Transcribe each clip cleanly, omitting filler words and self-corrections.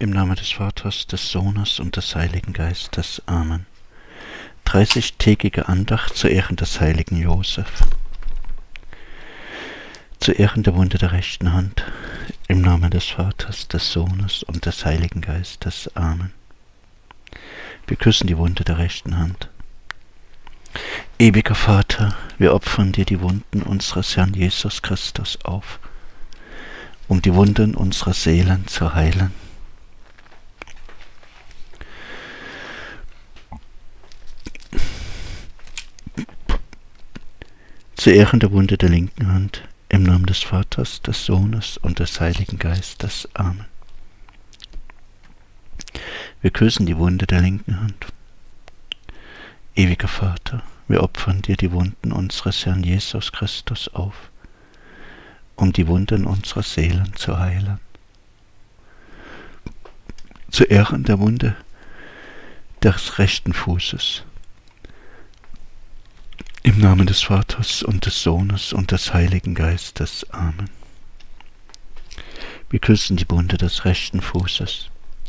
Im Namen des Vaters, des Sohnes und des Heiligen Geistes. Amen. 30-tägige Andacht zu Ehren des heiligen Josef. Zu Ehren der Wunde der rechten Hand. Im Namen des Vaters, des Sohnes und des Heiligen Geistes. Amen. Wir küssen die Wunde der rechten Hand. Ewiger Vater, wir opfern dir die Wunden unseres Herrn Jesus Christus auf, um die Wunden unserer Seelen zu heilen. Zu Ehren der Wunde der linken Hand, im Namen des Vaters, des Sohnes und des Heiligen Geistes. Amen. Wir küssen die Wunde der linken Hand. Ewiger Vater, wir opfern dir die Wunden unseres Herrn Jesus Christus auf, um die Wunden unserer Seelen zu heilen. Zu Ehren der Wunde des rechten Fußes, im Namen des Vaters und des Sohnes und des Heiligen Geistes. Amen. Wir küssen die Wunde des rechten Fußes.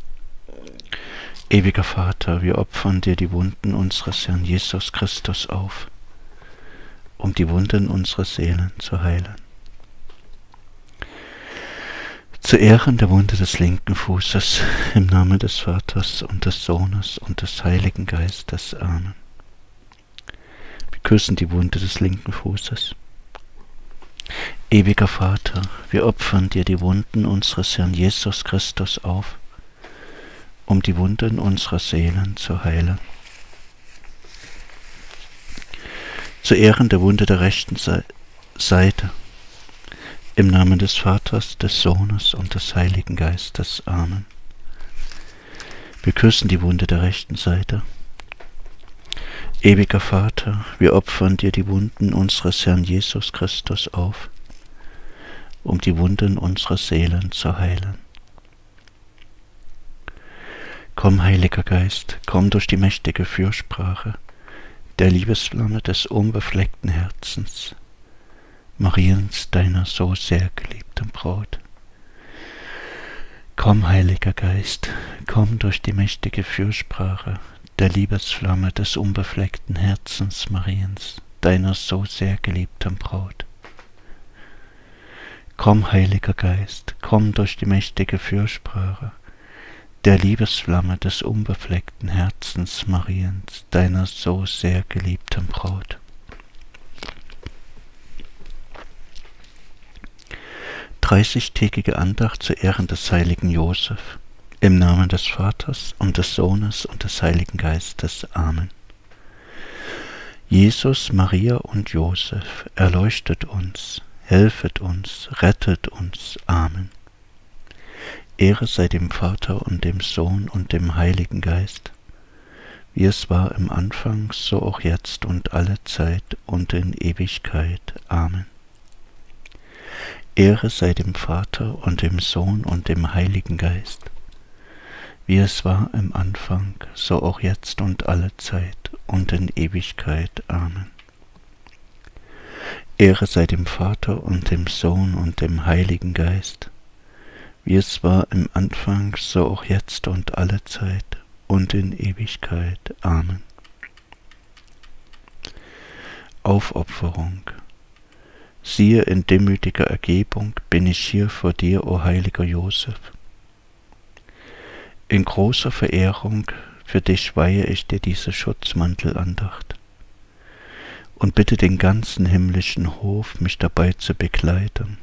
Ewiger Vater, wir opfern dir die Wunden unseres Herrn Jesus Christus auf, um die Wunden unserer Seelen zu heilen. Zu Ehren der Wunde des linken Fußes, im Namen des Vaters und des Sohnes und des Heiligen Geistes. Amen. Wir küssen die Wunde des linken Fußes. Ewiger Vater, wir opfern dir die Wunden unseres Herrn Jesus Christus auf, um die Wunden unserer Seelen zu heilen. Zu Ehren der Wunde der rechten Seite, im Namen des Vaters, des Sohnes und des Heiligen Geistes. Amen. Wir küssen die Wunde der rechten Seite. Ewiger Vater, wir opfern dir die Wunden unseres Herrn Jesus Christus auf, um die Wunden unserer Seelen zu heilen. Komm, Heiliger Geist, komm durch die mächtige Fürsprache der Liebesflamme des unbefleckten Herzens, Mariens, deiner so sehr geliebten Braut. Komm, Heiliger Geist, komm durch die mächtige Fürsprache der Liebesflamme des unbefleckten Herzens Mariens, deiner so sehr geliebten Braut. Komm, Heiliger Geist, komm durch die mächtige Fürsprache der Liebesflamme des unbefleckten Herzens Mariens, deiner so sehr geliebten Braut. Dreißigtägige Andacht zu Ehren des heiligen Josef. Im Namen des Vaters und des Sohnes und des Heiligen Geistes. Amen. Jesus, Maria und Josef, erleuchtet uns, helfet uns, rettet uns. Amen. Ehre sei dem Vater und dem Sohn und dem Heiligen Geist, wie es war im Anfang, so auch jetzt und alle Zeit und in Ewigkeit. Amen. Ehre sei dem Vater und dem Sohn und dem Heiligen Geist, wie es war im Anfang, so auch jetzt und alle Zeit und in Ewigkeit. Amen. Ehre sei dem Vater und dem Sohn und dem Heiligen Geist, wie es war im Anfang, so auch jetzt und alle Zeit und in Ewigkeit. Amen. Aufopferung. Siehe, in demütiger Ergebung bin ich hier vor dir, o heiliger Josef. In großer Verehrung für dich weihe ich dir diese Schutzmantelandacht und bitte den ganzen himmlischen Hof, mich dabei zu begleiten.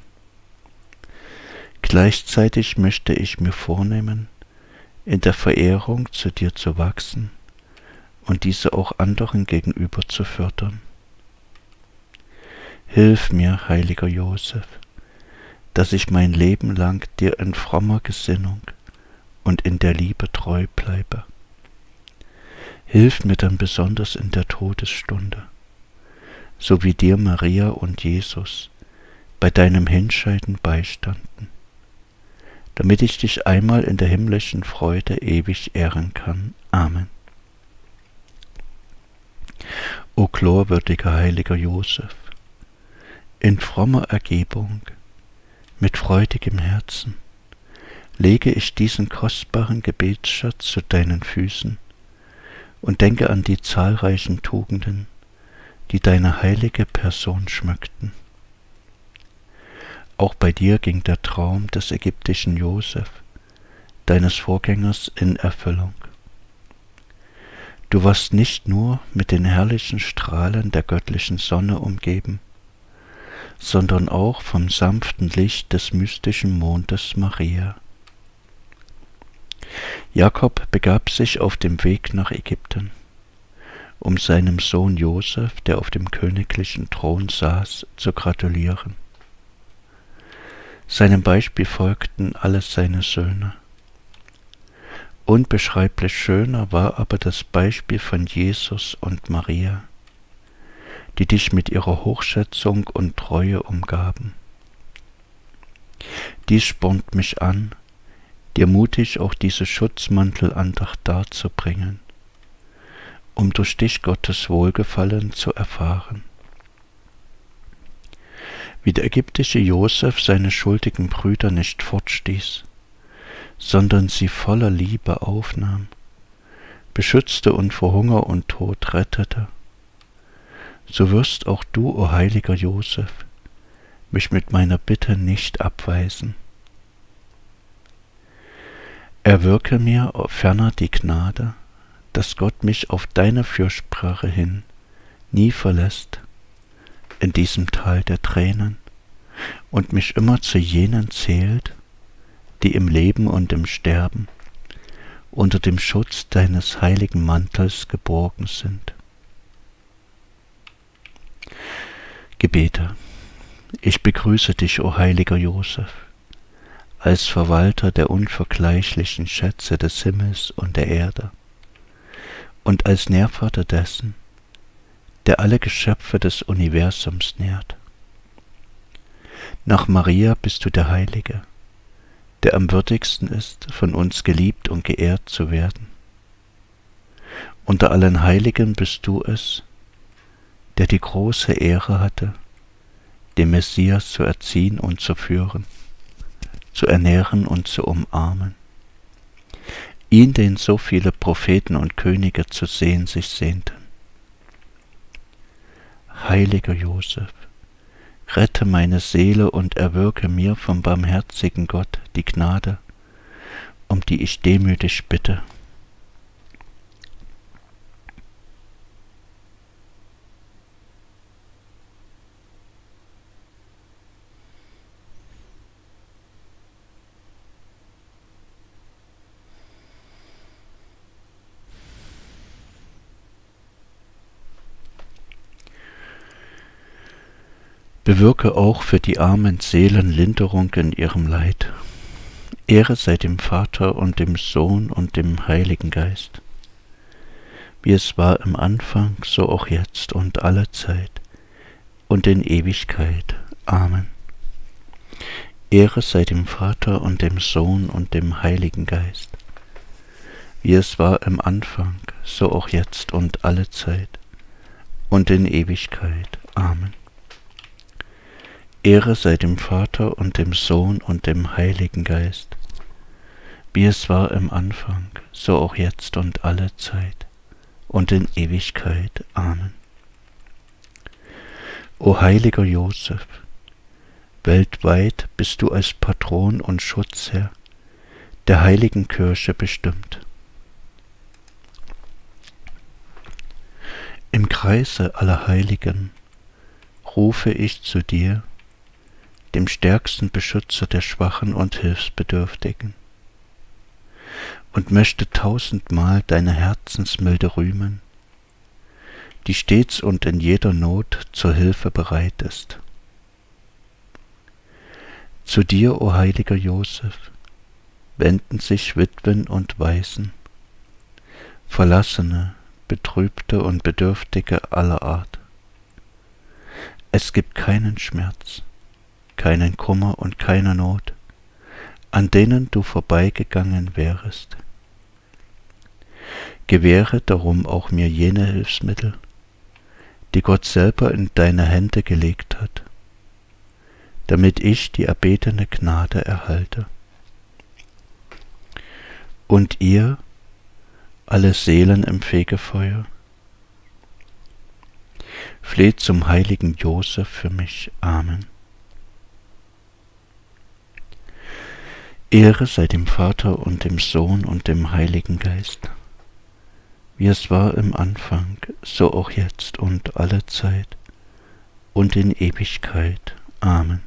Gleichzeitig möchte ich mir vornehmen, in der Verehrung zu dir zu wachsen und diese auch anderen gegenüber zu fördern. Hilf mir, heiliger Josef, dass ich mein Leben lang dir in frommer Gesinnung und in der Liebe treu bleibe. Hilf mir dann besonders in der Todesstunde, so wie dir Maria und Jesus bei deinem Hinscheiden beistanden, damit ich dich einmal in der himmlischen Freude ewig ehren kann. Amen. O glorwürdiger heiliger Josef, in frommer Ergebung, mit freudigem Herzen, lege ich diesen kostbaren Gebetsschatz zu deinen Füßen und denke an die zahlreichen Tugenden, die deine heilige Person schmückten. Auch bei dir ging der Traum des ägyptischen Josef, deines Vorgängers, in Erfüllung. Du warst nicht nur mit den herrlichen Strahlen der göttlichen Sonne umgeben, sondern auch vom sanften Licht des mystischen Mondes Maria. Jakob begab sich auf dem Weg nach Ägypten, um seinem Sohn Josef, der auf dem königlichen Thron saß, zu gratulieren. Seinem Beispiel folgten alle seine Söhne. Unbeschreiblich schöner war aber das Beispiel von Jesus und Maria, die dich mit ihrer Hochschätzung und Treue umgaben. Dies spornt mich an, dir mutig auch diese Schutzmantelandacht darzubringen, um durch dich Gottes Wohlgefallen zu erfahren. Wie der ägyptische Josef seine schuldigen Brüder nicht fortstieß, sondern sie voller Liebe aufnahm, beschützte und vor Hunger und Tod rettete, so wirst auch du, o heiliger Josef, mich mit meiner Bitte nicht abweisen. Erwirke mir ferner die Gnade, dass Gott mich auf deine Fürsprache hin nie verlässt in diesem Tal der Tränen und mich immer zu jenen zählt, die im Leben und im Sterben unter dem Schutz deines heiligen Mantels geborgen sind. Gebete. Ich begrüße dich, o heiliger Josef, als Verwalter der unvergleichlichen Schätze des Himmels und der Erde und als Nährvater dessen, der alle Geschöpfe des Universums nährt. Nach Maria bist du der Heilige, der am würdigsten ist, von uns geliebt und geehrt zu werden. Unter allen Heiligen bist du es, der die große Ehre hatte, den Messias zu erziehen und zu führen, zu ernähren und zu umarmen. Ihn, den so viele Propheten und Könige zu sehen sich sehnten. Heiliger Josef, rette meine Seele und erwirke mir vom barmherzigen Gott die Gnade, um die ich demütig bitte. Bewirke auch für die armen Seelen Linderung in ihrem Leid. Ehre sei dem Vater und dem Sohn und dem Heiligen Geist, wie es war im Anfang, so auch jetzt und alle Zeit und in Ewigkeit. Amen. Ehre sei dem Vater und dem Sohn und dem Heiligen Geist, wie es war im Anfang, so auch jetzt und alle Zeit und in Ewigkeit. Amen. Ehre sei dem Vater und dem Sohn und dem Heiligen Geist, wie es war im Anfang, so auch jetzt und alle Zeit und in Ewigkeit. Amen. O heiliger Josef, weltweit bist du als Patron und Schutzherr der heiligen Kirche bestimmt. Im Kreise aller Heiligen rufe ich zu dir, dem stärksten Beschützer der Schwachen und Hilfsbedürftigen, und möchte tausendmal deine Herzensmilde rühmen, die stets und in jeder Not zur Hilfe bereit ist. Zu dir, o heiliger Josef, wenden sich Witwen und Waisen, Verlassene, Betrübte und Bedürftige aller Art. Es gibt keinen Schmerz, keinen Kummer und keine Not, an denen du vorbeigegangen wärest. Gewähre darum auch mir jene Hilfsmittel, die Gott selber in deine Hände gelegt hat, damit ich die erbetene Gnade erhalte. Und ihr, alle Seelen im Fegefeuer, fleht zum heiligen Josef für mich. Amen. Ehre sei dem Vater und dem Sohn und dem Heiligen Geist, wie es war im Anfang, so auch jetzt und alle Zeit und in Ewigkeit. Amen.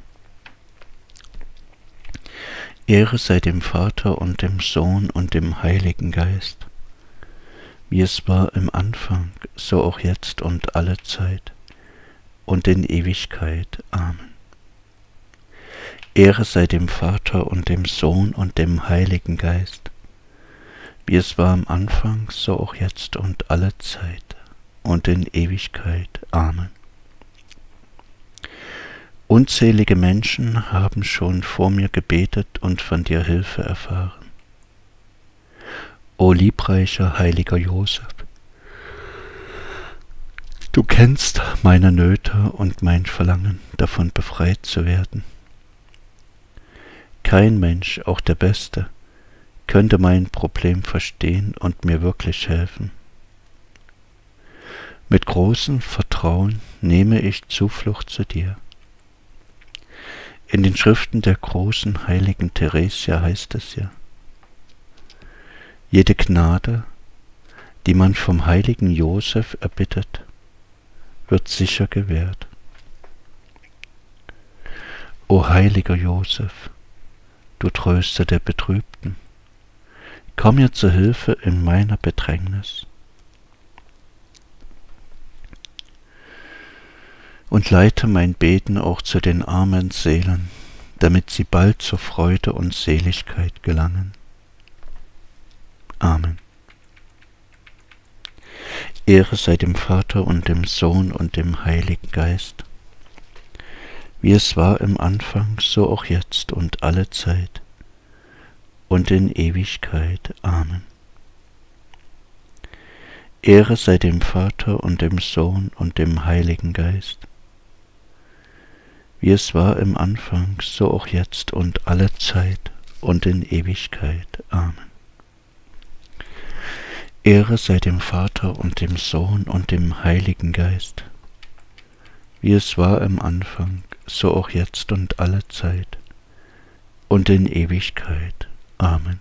Ehre sei dem Vater und dem Sohn und dem Heiligen Geist, wie es war im Anfang, so auch jetzt und alle Zeit und in Ewigkeit. Amen. Ehre sei dem Vater und dem Sohn und dem Heiligen Geist, wie es war am Anfang, so auch jetzt und alle Zeit und in Ewigkeit. Amen. Unzählige Menschen haben schon vor mir gebetet und von dir Hilfe erfahren. O liebreicher, heiliger Josef, du kennst meine Nöte und mein Verlangen, davon befreit zu werden. Kein Mensch, auch der Beste, könnte mein Problem verstehen und mir wirklich helfen. Mit großem Vertrauen nehme ich Zuflucht zu dir. In den Schriften der großen heiligen Theresia heißt es ja: Jede Gnade, die man vom heiligen Josef erbittet, wird sicher gewährt. O heiliger Josef, du Tröster der Betrübten, komm mir zur Hilfe in meiner Bedrängnis und leite mein Beten auch zu den armen Seelen, damit sie bald zur Freude und Seligkeit gelangen. Amen. Ehre sei dem Vater und dem Sohn und dem Heiligen Geist, wie es war im Anfang, so auch jetzt und alle Zeit und in Ewigkeit. Amen. Ehre sei dem Vater und dem Sohn und dem Heiligen Geist, wie es war im Anfang, so auch jetzt und alle Zeit und in Ewigkeit. Amen. Ehre sei dem Vater und dem Sohn und dem Heiligen Geist, wie es war im Anfang, so auch jetzt und alle Zeit und in Ewigkeit. Amen.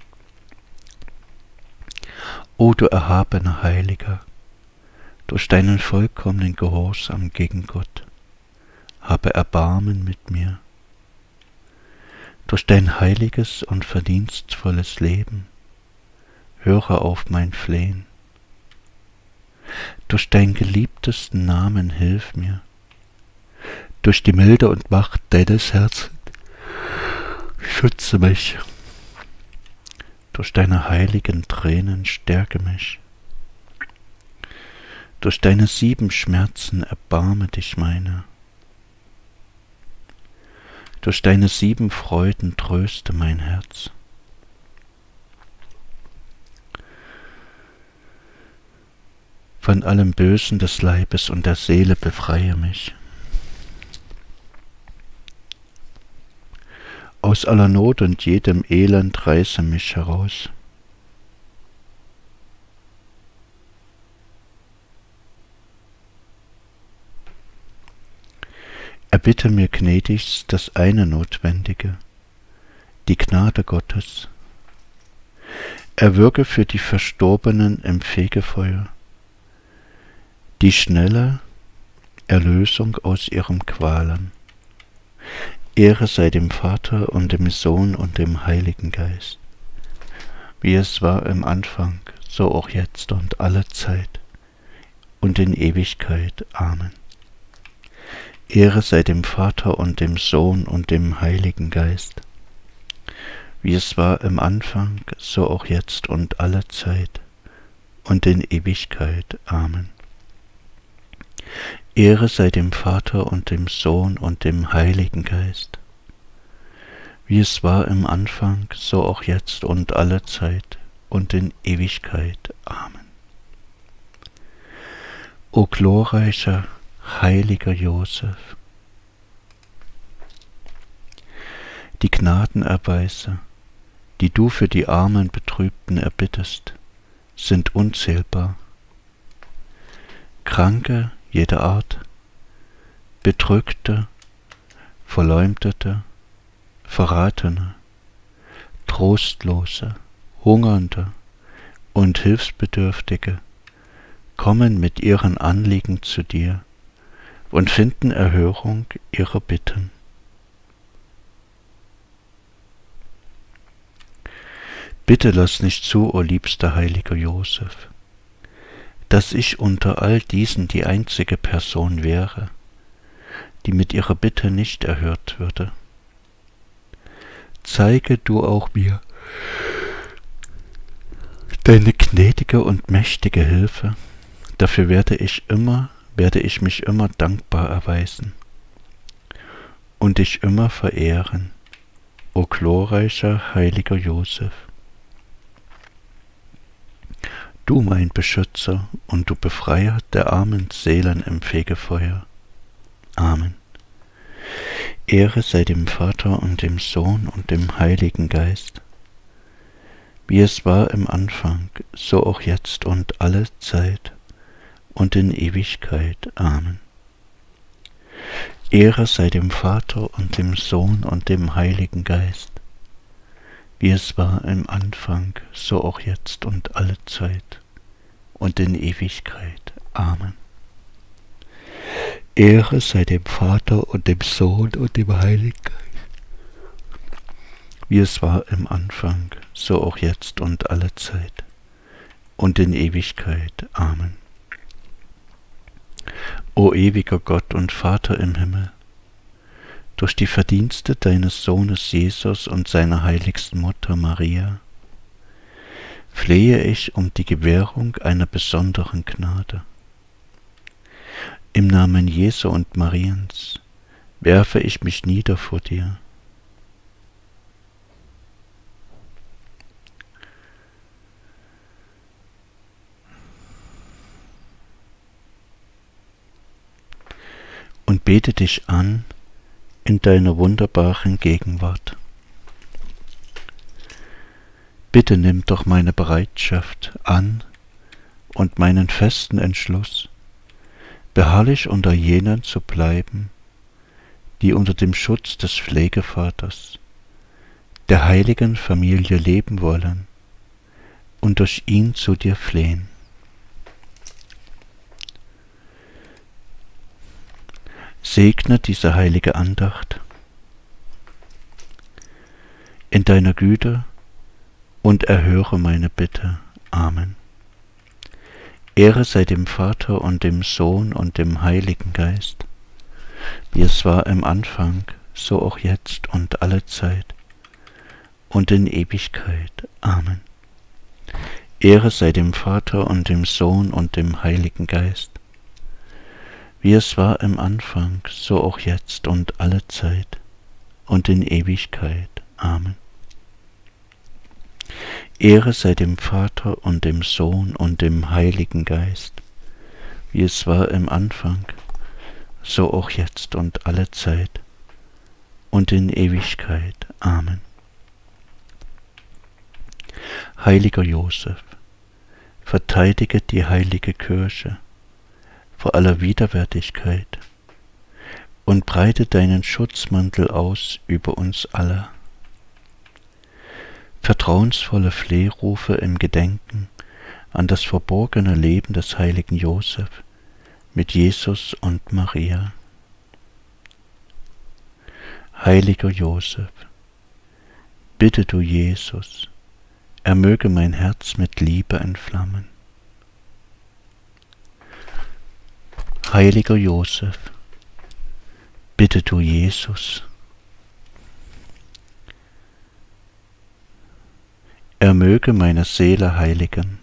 O du erhabener Heiliger, durch deinen vollkommenen Gehorsam gegen Gott, habe Erbarmen mit mir. Durch dein heiliges und verdienstvolles Leben höre auf mein Flehen. Durch deinen geliebtesten Namen hilf mir. Durch die Milde und Macht deines Herzens schütze mich. Durch deine heiligen Tränen stärke mich. Durch deine 7 Schmerzen erbarme dich meiner. Durch deine 7 Freuden tröste mein Herz. Von allem Bösen des Leibes und der Seele befreie mich. Aus aller Not und jedem Elend reiße mich heraus. Erbitte mir gnädigst das eine Notwendige, die Gnade Gottes. Erwirke für die Verstorbenen im Fegefeuer die schnelle Erlösung aus ihren Qualen. Ehre sei dem Vater und dem Sohn und dem Heiligen Geist, wie es war im Anfang, so auch jetzt und alle Zeit und in Ewigkeit. Amen. Ehre sei dem Vater und dem Sohn und dem Heiligen Geist, wie es war im Anfang, so auch jetzt und alle Zeit und in Ewigkeit. Amen. Ehre sei dem Vater und dem Sohn und dem Heiligen Geist, wie es war im Anfang, so auch jetzt und alle Zeit und in Ewigkeit. Amen. O glorreicher, heiliger Josef, die Gnadenerweise, die du für die armen Betrübten erbittest, sind unzählbar. Kranke jeder Art, Bedrückte, Verleumdete, Verratene, Trostlose, Hungernde und Hilfsbedürftige kommen mit ihren Anliegen zu dir und finden Erhörung ihrer Bitten. Bitte lass nicht zu, o liebster heiliger Josef, dass ich unter all diesen die einzige Person wäre, die mit ihrer Bitte nicht erhört würde. Zeige du auch mir deine gnädige und mächtige Hilfe, dafür werde ich mich immer dankbar erweisen und dich immer verehren, o glorreicher heiliger Josef. Du mein Beschützer und du Befreier der armen Seelen im Fegefeuer. Amen. Ehre sei dem Vater und dem Sohn und dem Heiligen Geist, wie es war im Anfang, so auch jetzt und alle Zeit und in Ewigkeit. Amen. Ehre sei dem Vater und dem Sohn und dem Heiligen Geist, wie es war im Anfang, so auch jetzt und alle Zeit und in Ewigkeit. Amen. Ehre sei dem Vater und dem Sohn und dem Heiligen Geist, wie es war im Anfang, so auch jetzt und alle Zeit und in Ewigkeit. Amen. O ewiger Gott und Vater im Himmel, durch die Verdienste deines Sohnes Jesus und seiner heiligsten Mutter Maria, flehe ich um die Gewährung einer besonderen Gnade. Im Namen Jesu und Mariens werfe ich mich nieder vor dir. Und bete dich an in deiner wunderbaren Gegenwart. Bitte nimm doch meine Bereitschaft an und meinen festen Entschluss, beharrlich unter jenen zu bleiben, die unter dem Schutz des Pflegevaters, der heiligen Familie leben wollen und durch ihn zu dir flehen. Segne diese heilige Andacht in deiner Güte und erhöre meine Bitte. Amen. Ehre sei dem Vater und dem Sohn und dem Heiligen Geist, wie es war im Anfang, so auch jetzt und alle Zeit und in Ewigkeit. Amen. Ehre sei dem Vater und dem Sohn und dem Heiligen Geist, wie es war im Anfang, so auch jetzt und alle Zeit und in Ewigkeit. Amen. Ehre sei dem Vater und dem Sohn und dem Heiligen Geist, wie es war im Anfang, so auch jetzt und alle Zeit und in Ewigkeit. Amen. Heiliger Josef, verteidige die heilige Kirche vor aller Widerwärtigkeit und breite deinen Schutzmantel aus über uns alle. Vertrauensvolle Flehrufe im Gedenken an das verborgene Leben des heiligen Josef mit Jesus und Maria. Heiliger Josef, bitte du Jesus, er möge mein Herz mit Liebe entflammen. Heiliger Josef, bitte du Jesus, er möge meine Seele heiligen.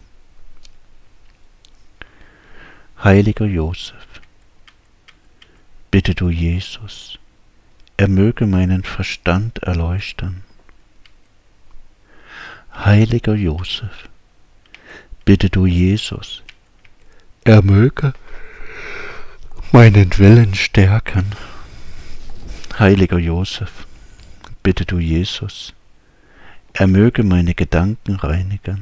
Heiliger Josef, bitte du Jesus, er möge meinen Verstand erleuchten. Heiliger Josef, bitte du Jesus, er möge meinen Willen stärken. Heiliger Josef, bitte du Jesus, er möge meine Gedanken reinigen.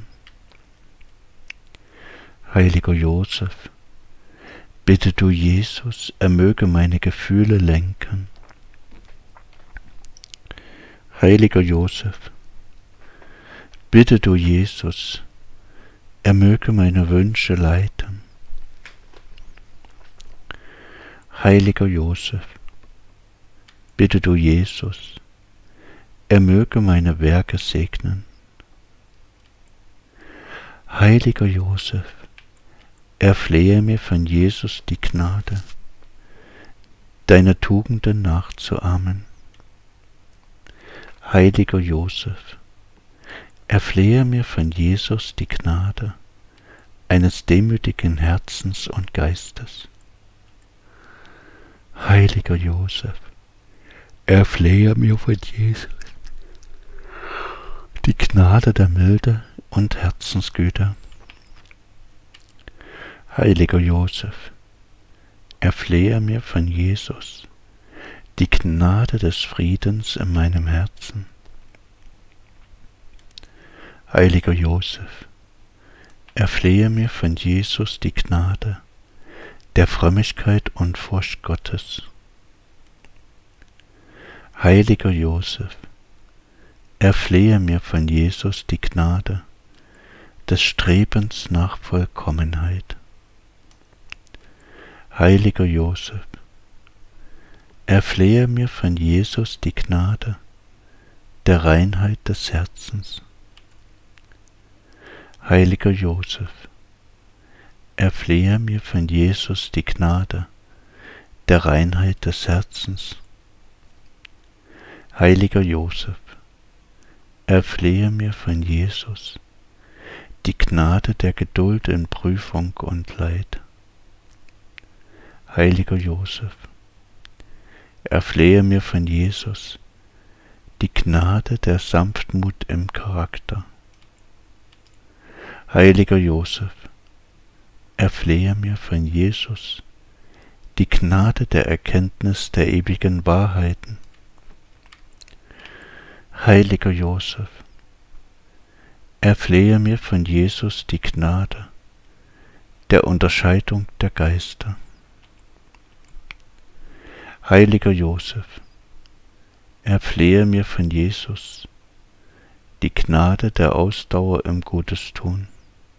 Heiliger Josef, bitte du Jesus, er möge meine Gefühle lenken. Heiliger Josef, bitte du Jesus, er möge meine Wünsche leiten. Heiliger Josef, bitte du Jesus, er möge meine Werke segnen. Heiliger Josef, erflehe mir von Jesus die Gnade, deine Tugenden nachzuahmen. Heiliger Josef, erflehe mir von Jesus die Gnade eines demütigen Herzens und Geistes. Heiliger Josef, erflehe mir von Jesus die Gnade der Milde und Herzensgüte. Heiliger Josef, erflehe mir von Jesus die Gnade des Friedens in meinem Herzen. Heiliger Josef, erflehe mir von Jesus die Gnade der Frömmigkeit und Furcht Gottes. Heiliger Josef, erflehe mir von Jesus die Gnade des Strebens nach Vollkommenheit. Heiliger Josef, erflehe mir von Jesus die Gnade der Reinheit des Herzens. Heiliger Josef, erflehe mir von Jesus die Gnade der Reinheit des Herzens. Heiliger Josef, erflehe mir von Jesus die Gnade der Geduld in Prüfung und Leid. Heiliger Josef, erflehe mir von Jesus die Gnade der Sanftmut im Charakter. Heiliger Josef, erflehe mir von Jesus die Gnade der Erkenntnis der ewigen Wahrheiten. Heiliger Josef, erflehe mir von Jesus die Gnade der Unterscheidung der Geister. Heiliger Josef, erflehe mir von Jesus die Gnade der Ausdauer im Gutes tun.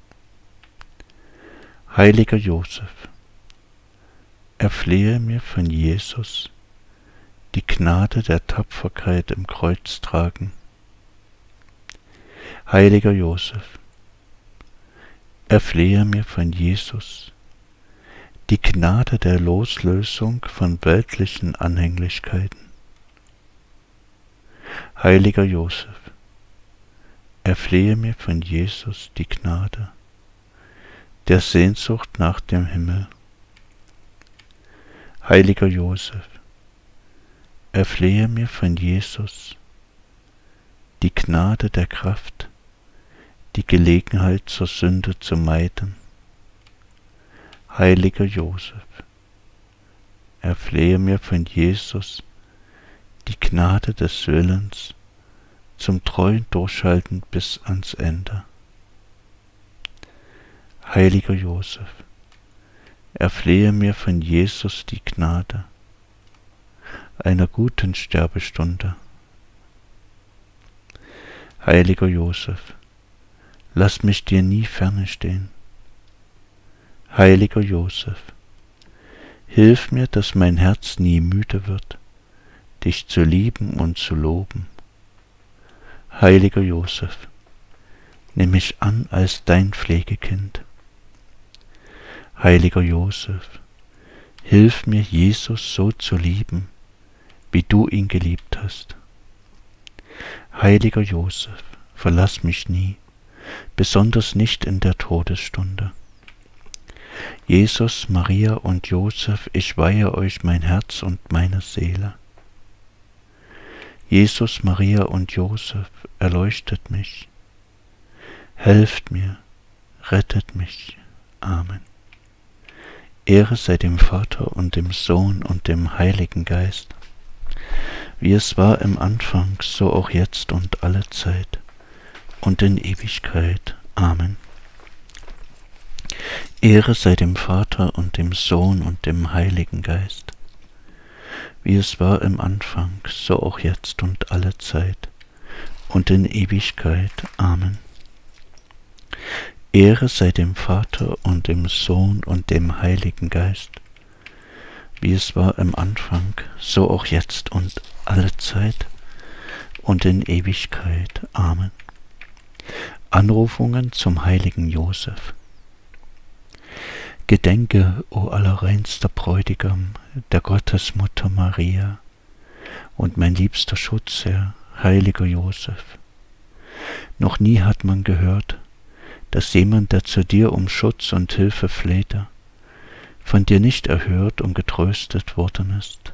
Heiliger Josef, erflehe mir von Jesus die Gnade der Tapferkeit im Kreuztragen. Heiliger Josef, erflehe mir von Jesus die Gnade der Loslösung von weltlichen Anhänglichkeiten. Heiliger Josef, erflehe mir von Jesus die Gnade der Sehnsucht nach dem Himmel. Heiliger Josef, erflehe mir von Jesus die Gnade der Kraft, die Gelegenheit zur Sünde zu meiden. Heiliger Josef, erflehe mir von Jesus die Gnade des Willens zum treuen Durchhalten bis ans Ende. Heiliger Josef, erflehe mir von Jesus die Gnade einer guten Sterbestunde. Heiliger Josef, lass mich dir nie ferne stehen. Heiliger Josef, hilf mir, dass mein Herz nie müde wird, dich zu lieben und zu loben. Heiliger Josef, nimm mich an als dein Pflegekind. Heiliger Josef, hilf mir, Jesus so zu lieben, wie du ihn geliebt hast. Heiliger Josef, verlass mich nie, besonders nicht in der Todesstunde. Jesus, Maria und Josef, ich weihe euch mein Herz und meine Seele. Jesus, Maria und Josef, erleuchtet mich, helft mir, rettet mich. Amen. Ehre sei dem Vater und dem Sohn und dem Heiligen Geist, wie es war im Anfang, so auch jetzt und alle Zeit und in Ewigkeit. Amen. Ehre sei dem Vater und dem Sohn und dem Heiligen Geist, wie es war im Anfang, so auch jetzt und alle Zeit und in Ewigkeit. Amen. Ehre sei dem Vater und dem Sohn und dem Heiligen Geist, wie es war im Anfang, so auch jetzt und alle Zeit und in Ewigkeit. Amen. Anrufungen zum heiligen Josef. Gedenke, o allerreinster Bräutigam, der Gottesmutter Maria und mein liebster Schutzherr, heiliger Josef. Noch nie hat man gehört, dass jemand, der zu dir um Schutz und Hilfe flehte, von dir nicht erhört und getröstet worden ist.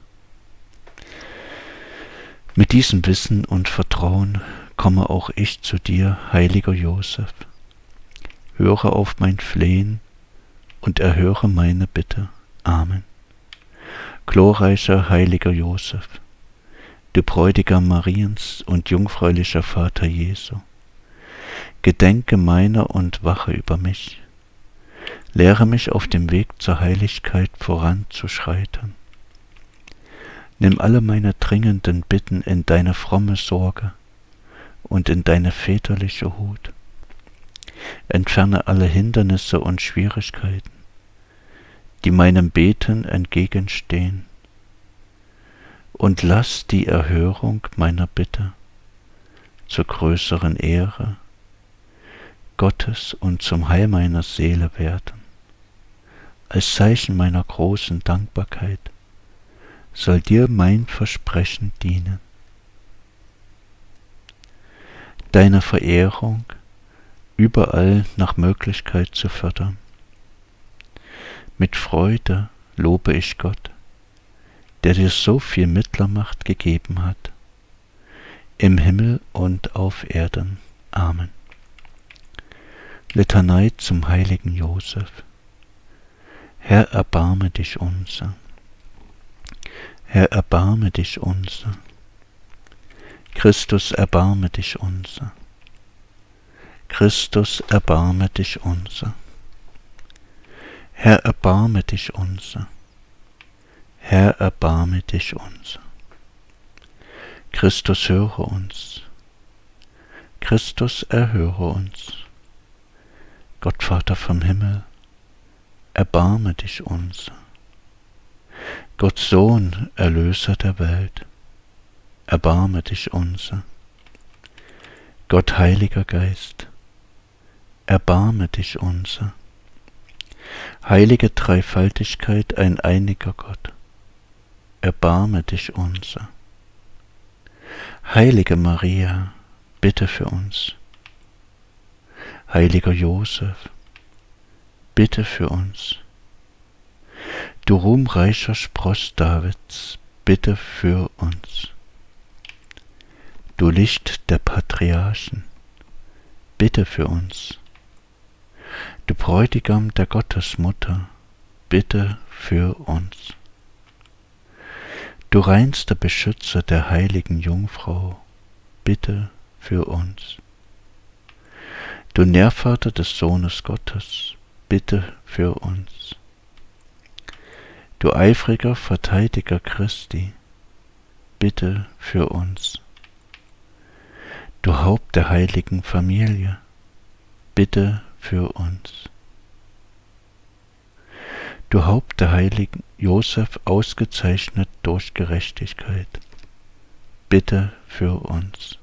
Mit diesem Wissen und Vertrauen komme auch ich zu dir, heiliger Josef. Höre auf mein Flehen und erhöre meine Bitte. Amen. Glorreicher heiliger Josef, du Bräutigam Mariens und jungfräulicher Vater Jesu, gedenke meiner und wache über mich. Lehre mich auf dem Weg zur Heiligkeit voranzuschreiten. Nimm alle meine dringenden Bitten in deine fromme Sorge und in deine väterliche Hut. Entferne alle Hindernisse und Schwierigkeiten, die meinem Beten entgegenstehen, und lass die Erhörung meiner Bitte zur größeren Ehre Gottes und zum Heil meiner Seele werden. Als Zeichen meiner großen Dankbarkeit soll dir mein Versprechen dienen. Deine Verehrung überall nach Möglichkeit zu fördern. Mit Freude lobe ich Gott, der dir so viel Mittlermacht gegeben hat, im Himmel und auf Erden. Amen. Litanei zum heiligen Josef. Herr, erbarme dich unser. Herr, erbarme dich unser. Christus, erbarme dich unser. Christus, erbarme dich unser. Herr, erbarme dich unser. Herr, erbarme dich unser. Christus, höre uns. Christus, erhöre uns. Gott, Vater vom Himmel, erbarme dich unser. Gott, Sohn, Erlöser der Welt, erbarme dich unser. Gott, Heiliger Geist, erbarme dich unser. Heilige Dreifaltigkeit, ein einiger Gott, erbarme dich unser. Heilige Maria, bitte für uns. Heiliger Josef, bitte für uns. Du ruhmreicher Spross Davids, bitte für uns. Du Licht der Patriarchen, bitte für uns. Du Bräutigam der Gottesmutter, bitte für uns. Du reinster Beschützer der heiligen Jungfrau, bitte für uns. Du Nährvater des Sohnes Gottes, bitte für uns. Du eifriger Verteidiger Christi, bitte für uns. Du Haupt der heiligen Familie, bitte für uns. Du Haupt der heiligen Josef, ausgezeichnet durch Gerechtigkeit, bitte für uns.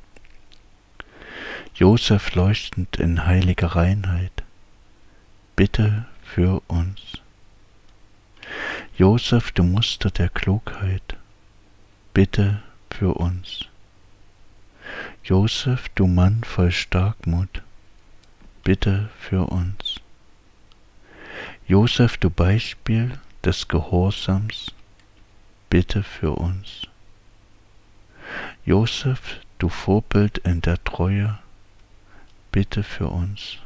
Josef, leuchtend in heiliger Reinheit, bitte für uns. Josef, du Muster der Klugheit, bitte für uns. Josef, du Mann voll Starkmut, bitte für uns. Josef, du Beispiel des Gehorsams, bitte für uns. Josef, du Vorbild in der Treue, bitte für uns.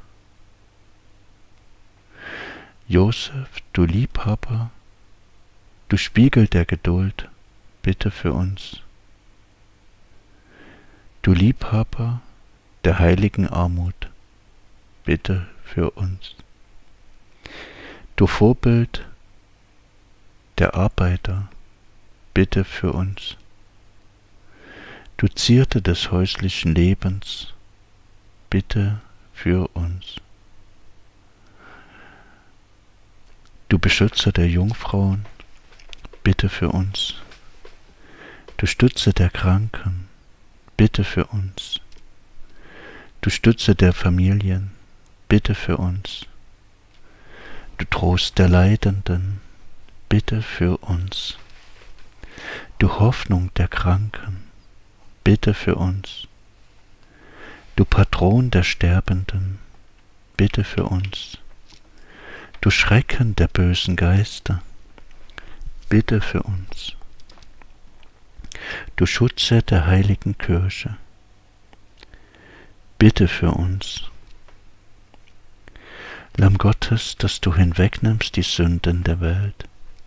Josef, du Liebhaber, du Spiegel der Geduld, bitte für uns. Du Liebhaber, der heiligen Armut, bitte für uns. Du Vorbild der Arbeiter, bitte für uns. Du Zierde des häuslichen Lebens, bitte für uns. Du Beschützer der Jungfrauen, bitte für uns. Du Stütze der Kranken, bitte für uns. Du Stütze der Familien, bitte für uns. Du Trost der Leidenden, bitte für uns. Du Hoffnung der Kranken, bitte für uns. Du Patron der Sterbenden, bitte für uns. Du Schrecken der bösen Geister, bitte für uns. Du Schutze der heiligen Kirche, bitte für uns. Lamm Gottes, dass du hinwegnimmst die Sünden der Welt.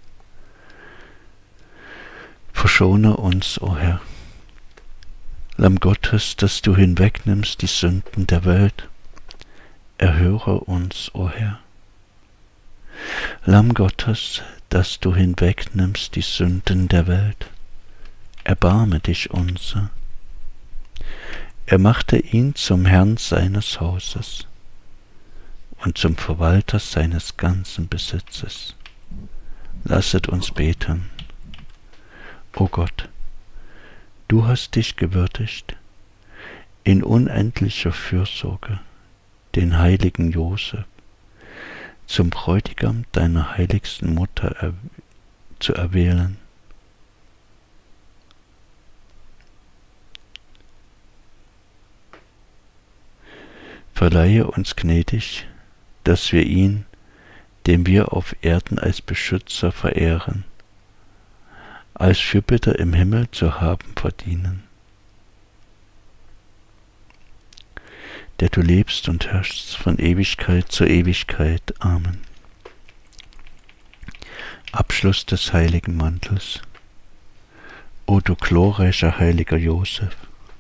Verschone uns, o Herr. Lamm Gottes, dass du hinwegnimmst die Sünden der Welt. Erhöre uns, o Herr. Lamm Gottes, dass du hinwegnimmst die Sünden der Welt. Erbarme dich unser. Er machte ihn zum Herrn seines Hauses und zum Verwalter seines ganzen Besitzes. Lasset uns beten. O Gott, du hast dich gewürdigt, in unendlicher Fürsorge den heiligen Josef zum Bräutigam deiner heiligsten Mutter zu erwählen. Verleihe uns gnädig, dass wir ihn, den wir auf Erden als Beschützer verehren, als Fürbitter im Himmel zu haben verdienen, der du lebst und herrschst von Ewigkeit zu Ewigkeit. Amen. Abschluss des heiligen Mantels. O du glorreicher heiliger Josef,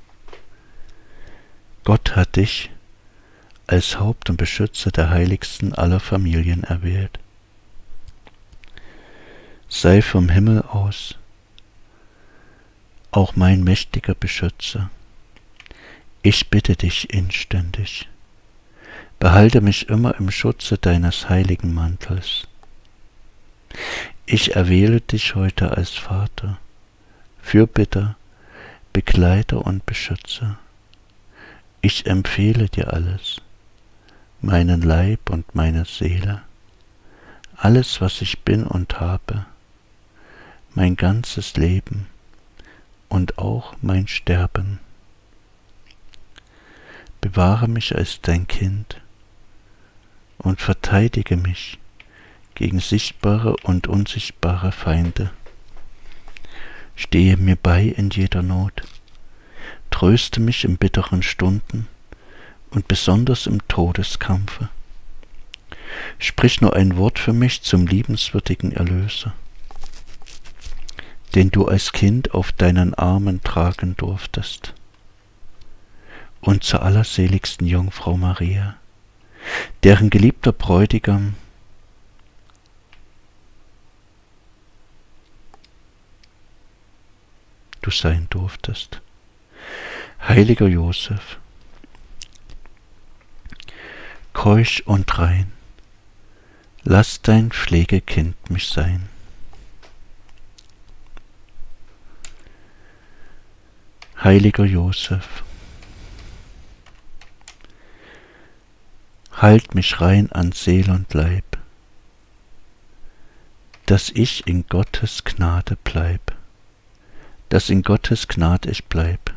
Gott hat dich als Haupt und Beschützer der heiligsten aller Familien erwählt. Sei vom Himmel aus auch mein mächtiger Beschützer. Ich bitte dich inständig, behalte mich immer im Schutze deines heiligen Mantels. Ich erwähle dich heute als Vater, Fürbitter, Begleiter und Beschützer. Ich empfehle dir alles, meinen Leib und meine Seele, alles, was ich bin und habe, mein ganzes Leben und auch mein Sterben. Bewahre mich als dein Kind und verteidige mich gegen sichtbare und unsichtbare Feinde. Stehe mir bei in jeder Not, tröste mich in bitteren Stunden und besonders im Todeskampfe. Sprich nur ein Wort für mich zum liebenswürdigen Erlöser, den du als Kind auf deinen Armen tragen durftest, und zur allerseligsten Jungfrau Maria, deren geliebter Bräutigam du sein durftest. Heiliger Josef, keusch und rein, lass dein Pflegekind mich sein. Heiliger Josef, halt mich rein an Seel und Leib, dass ich in Gottes Gnade bleib, dass in Gottes Gnade ich bleib.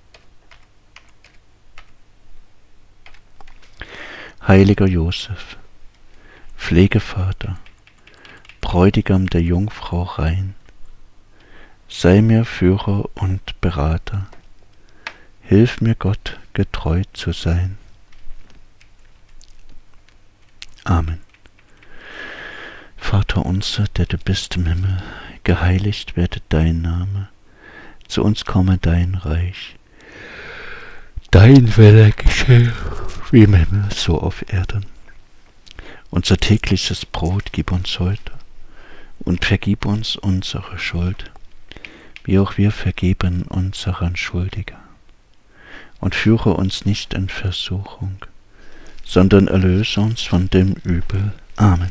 Heiliger Josef, Pflegevater, Bräutigam der Jungfrau rein, sei mir Führer und Berater, hilf mir Gott getreu zu sein. Amen. Vater unser, der du bist im Himmel, geheiligt werde dein Name, zu uns komme dein Reich. Dein Wille geschehe, wie im Himmel, so auf Erden. Unser tägliches Brot gib uns heute und vergib uns unsere Schuld, wie auch wir vergeben unseren Schuldiger. Und führe uns nicht in Versuchung, sondern erlöse uns von dem Übel. Amen.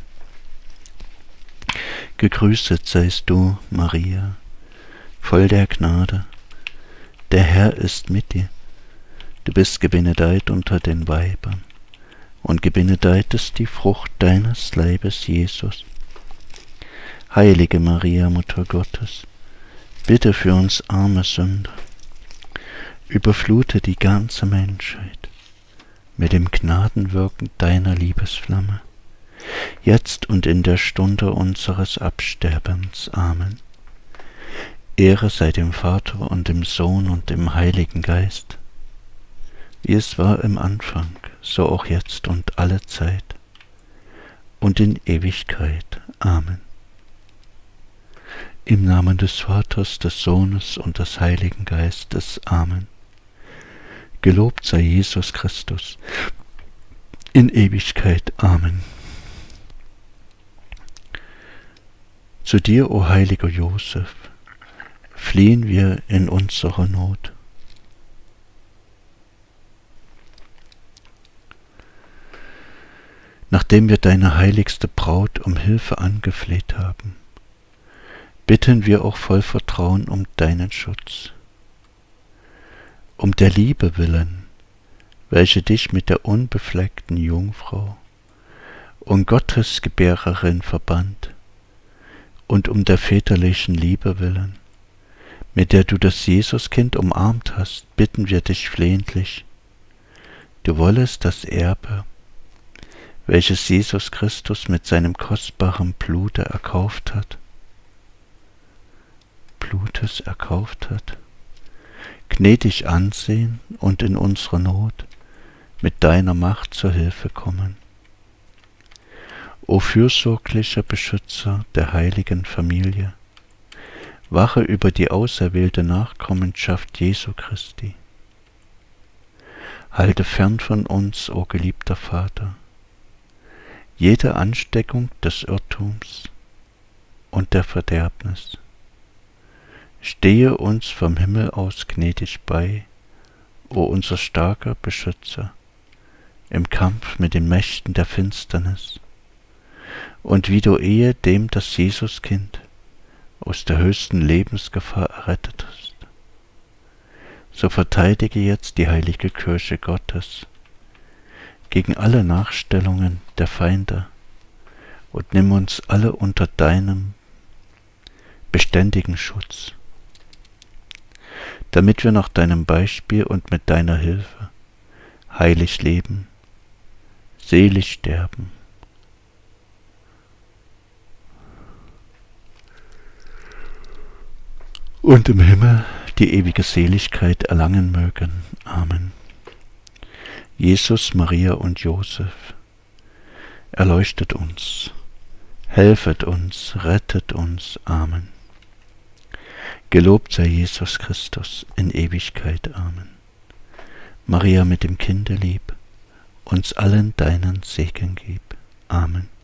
Gegrüßet seist du, Maria, voll der Gnade. Der Herr ist mit dir. Du bist gebenedeit unter den Weibern, und gebenedeit ist die Frucht deines Leibes, Jesus. Heilige Maria, Mutter Gottes, bitte für uns arme Sünder, überflute die ganze Menschheit mit dem Gnadenwirken deiner Liebesflamme, jetzt und in der Stunde unseres Absterbens. Amen. Ehre sei dem Vater und dem Sohn und dem Heiligen Geist, wie es war im Anfang, so auch jetzt und alle Zeit und in Ewigkeit. Amen. Im Namen des Vaters, des Sohnes und des Heiligen Geistes. Amen. Gelobt sei Jesus Christus, in Ewigkeit. Amen. Zu dir, o heiliger Josef, fliehen wir in unserer Not. Nachdem wir deine heiligste Braut um Hilfe angefleht haben, bitten wir auch voll Vertrauen um deinen Schutz. Um der Liebe willen, welche dich mit der unbefleckten Jungfrau und Gottesgebärerin verband, und um der väterlichen Liebe willen, mit der du das Jesuskind umarmt hast, bitten wir dich flehentlich, du wollest das Erbe, welches Jesus Christus mit seinem kostbaren Blutes erkauft hat, gnädig ansehen und in unserer Not mit deiner Macht zur Hilfe kommen. O fürsorglicher Beschützer der heiligen Familie, wache über die auserwählte Nachkommenschaft Jesu Christi. Halte fern von uns, o geliebter Vater, jede Ansteckung des Irrtums und der Verderbnis. Stehe uns vom Himmel aus gnädig bei, o unser starker Beschützer, im Kampf mit den Mächten der Finsternis, und wie du ehedem das Jesuskind aus der höchsten Lebensgefahr errettet hast, so verteidige jetzt die heilige Kirche Gottes gegen alle Nachstellungen der Feinde und nimm uns alle unter deinem beständigen Schutz, damit wir nach deinem Beispiel und mit deiner Hilfe heilig leben, selig sterben und im Himmel die ewige Seligkeit erlangen mögen. Amen. Jesus, Maria und Josef, erleuchtet uns, helfet uns, rettet uns. Amen. Gelobt sei Jesus Christus in Ewigkeit. Amen. Maria mit dem Kinde lieb, uns allen deinen Segen gib. Amen.